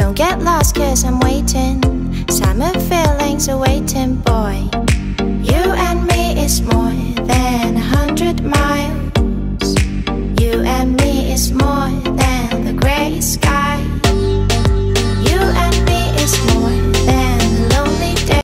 Don't get lost 'cause I'm waiting. Summer feelings are waiting, boy. You and me is more than 100 miles. You and me is more than the gray sky.